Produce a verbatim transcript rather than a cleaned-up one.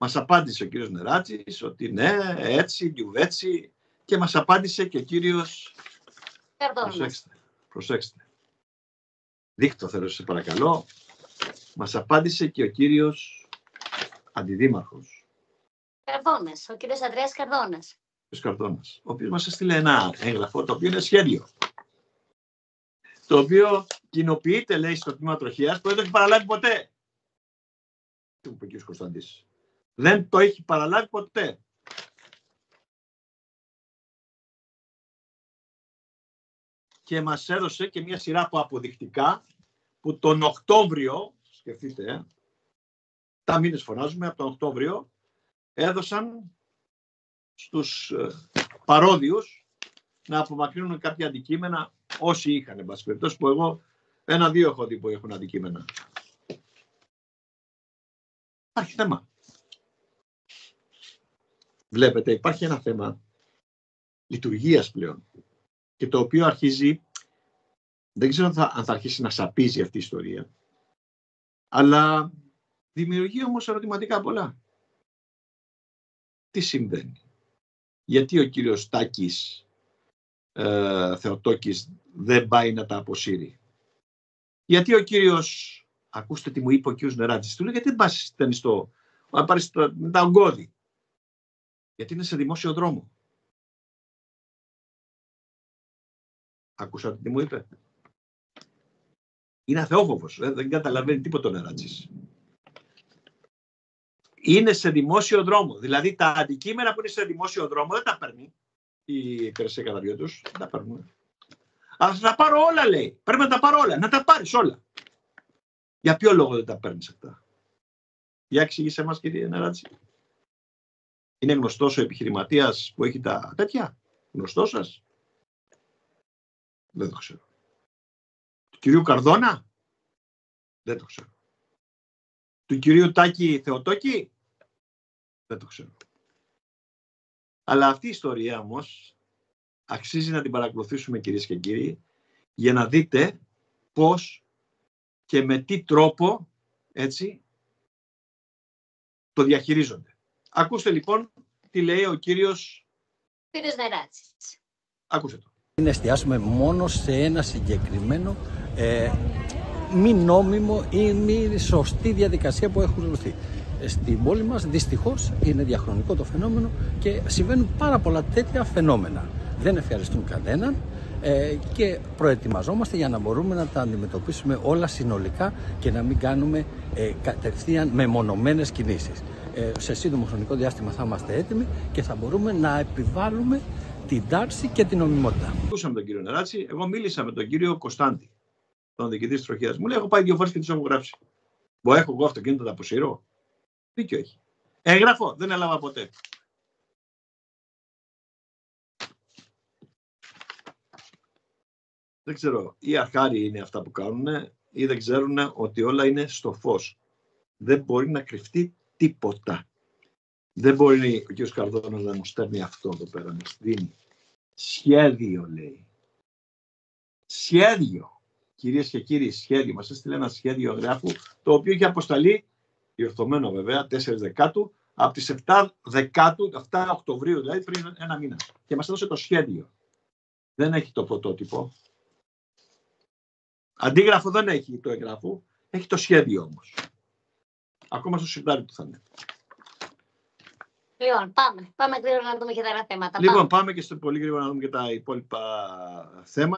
Μας απάντησε ο κύριος Νεράτσης ότι ναι, έτσι, γιουβέτσι, και μας απάντησε και ο κύριος... Καρδώνας. Προσέξτε, προσέξτε. Δείχτω θέλω σε παρακαλώ. Μας απάντησε και ο κύριος Αντιδήμαρχος. Καρδώνας, ο κύριος Ανδρέας Καρδώνας. Ο Καρδώνας, ο οποίος μας έστειλε ένα έγγραφο, το οποίο είναι σχέδιο. Το οποίο κοινοποιείται, λέει, στο τμήμα τροχέας, που δεν το έχει παραλάβει ποτέ. Τι είπε ο κύριος Κωνσταντής. Δεν το έχει παραλάβει ποτέ. Και μας έδωσε και μια σειρά από αποδεικτικά που τον Οκτώβριο, σκεφτείτε, ε, τα μήνες φωνάζουμε, από τον Οκτώβριο, έδωσαν στους ε, παρόδιους να απομακρύνουν κάποια αντικείμενα, όσοι είχαν, εν πάση περιπτώσει, που εγώ ένα-δύο έχω δει που έχουν αντικείμενα. Υπάρχει θέμα. Βλέπετε, υπάρχει ένα θέμα λειτουργίας πλέον, και το οποίο αρχίζει, δεν ξέρω αν θα, αν θα αρχίσει να σαπίζει αυτή η ιστορία, αλλά δημιουργεί όμως ερωτηματικά πολλά. Τι συμβαίνει? Γιατί ο κύριος Τάκης ε, Θεοτόκης δεν πάει να τα αποσύρει? Γιατί ο κύριος, ακούστε τι μου είπε ο κύριος Νεράτσης, του λέει γιατί δεν πας στο, να πάρεις τα, τα ογκώδη? Γιατί είναι σε δημόσιο δρόμο. Ακούσατε τι μου είπε? Είναι αθεόφοβος, δεν, δεν καταλαβαίνει τίποτα ο Νεράτσης. Είναι σε δημόσιο δρόμο. Δηλαδή τα αντικείμενα που είναι σε δημόσιο δρόμο δεν τα παίρνει η υπηρεσία καταδιώτους. Δεν τα παίρνουν. Αλλά θα τα πάρω όλα, λέει. Πρέπει να τα πάρω όλα. Να τα πάρεις όλα. Για ποιο λόγο δεν τα παίρνεις αυτά? Για εξήγησέ μας, κύριε Νεράτση. Είναι γνωστός ο επιχειρηματίας που έχει τα τέτοια? Γνωστός σας? Δεν το ξέρω. Του κυρίου Καρδώνα? Δεν το ξέρω. Του κυρίου Τάκη Θεοτόκη? Δεν το ξέρω. Αλλά αυτή η ιστορία όμως αξίζει να την παρακολουθήσουμε, κυρίες και κύριοι, για να δείτε πώς και με τι τρόπο, έτσι, το διαχειρίζονται. Ακούστε λοιπόν τι λέει ο κύριος Κύριος Νεράτσης. Ακούστε το. Να εστιάσουμε μόνο σε ένα συγκεκριμένο ε, μη νόμιμο ή μη σωστή διαδικασία που έχουν ακολουθεί. Στην πόλη μας δυστυχώς είναι διαχρονικό το φαινόμενο και συμβαίνουν πάρα πολλά τέτοια φαινόμενα. Δεν ευχαριστούν κανέναν ε, και προετοιμαζόμαστε για να μπορούμε να τα αντιμετωπίσουμε όλα συνολικά και να μην κάνουμε ε, κατευθείαν μεμονωμένες κινήσεις. Ε, σε σύντομο χρονικό διάστημα θα είμαστε έτοιμοι και θα μπορούμε να επιβάλλουμε την τάξη και την νομιμότητα. Ακούσαμε τον κύριο Νεράτση, εγώ μίλησα με τον κύριο Κωνστάντη, τον διοικητή της τροχέας. Μου λέει: έχω πάει δύο φορές και τις έχω γράψει. Μπορώ έχω εγώ αυτοκίνητο να τα αποσύρω? Δίκιο έχει. Έγραφο δεν έλαβα ποτέ. Δεν ξέρω, ή αρχάρι είναι αυτά που κάνουν ή δεν ξέρουν ότι όλα είναι στο φως. Δεν μπορεί να κρυφτεί τίποτα. Δεν μπορεί ο κ. Καρδώνας να μου στέλνει αυτό εδώ πέρα, να δίνει. Σχέδιο, λέει. Σχέδιο. Κυρίες και κύριοι, σχέδιο. Μας έστειλε ένα σχέδιο γράφου, το οποίο είχε αποσταλεί, διορθωμένο βέβαια, τέσσερις Δεκάτου, από τις επτά Δεκάτου, επτά Οκτωβρίου, δηλαδή πριν ένα μήνα. Και μας έδωσε το σχέδιο. Δεν έχει το πρωτότυπο. Αντίγραφο δεν έχει το εγγράφου, έχει το σχέδιο όμως. Ακόμα στο σιρτάρι του θα είναι. Λοιπόν, πάμε. Πάμε γρήγορα να δούμε και τα άλλα θέματα. Λοιπόν, πάμε, πάμε και στο πολύ γρήγορα να δούμε και τα υπόλοιπα θέματα.